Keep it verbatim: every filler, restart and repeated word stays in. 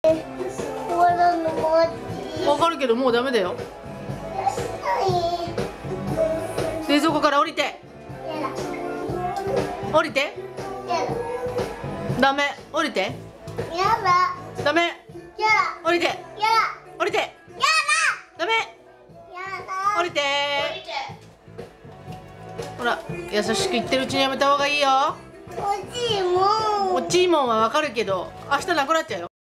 わかるけどもうダメだよ。でそこから降りて降りてダメ降りてダメ降りて降りてダメ降りてほら優しく言ってるうちにやめた方がいいよ。 欲しいもん。 おっちいもんはわかるけど明日なくなっちゃうよ。